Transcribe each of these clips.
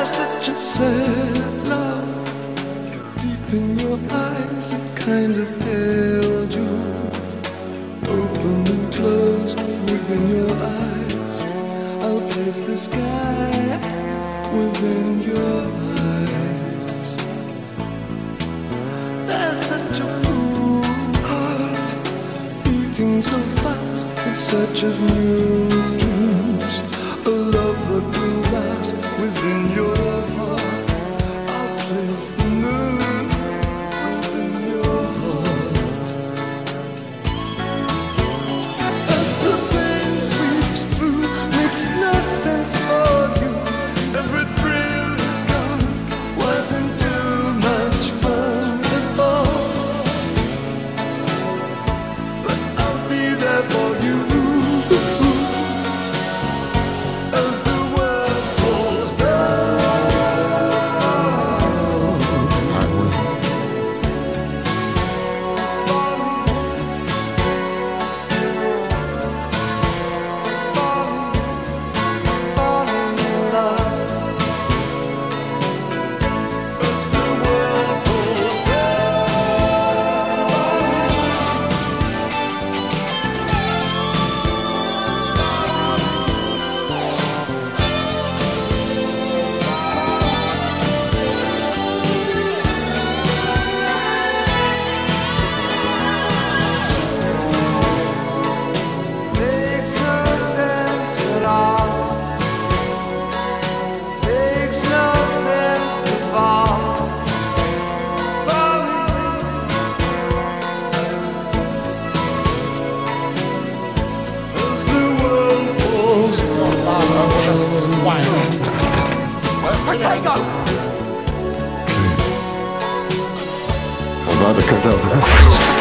There's such a sad love deep in your eyes, it kind of held you, open and closed within your eyes. I'll place the sky within your eyes. There's such a full heart beating so fast in search of new dreams. A love that will last within your heart. I'll place the moon within your heart. As the pain sweeps through, makes no sense for you. Every thrill is gone, wasn't too much fun before. But I'll be there for you. I'm about to cut out the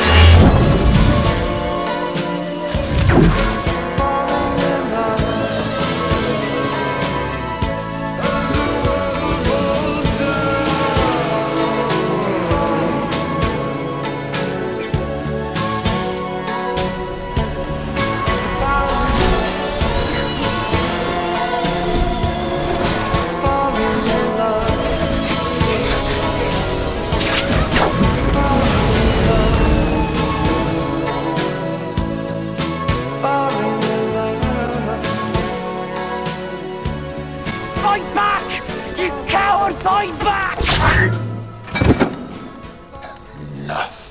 Fight back! You coward, fight back! Enough.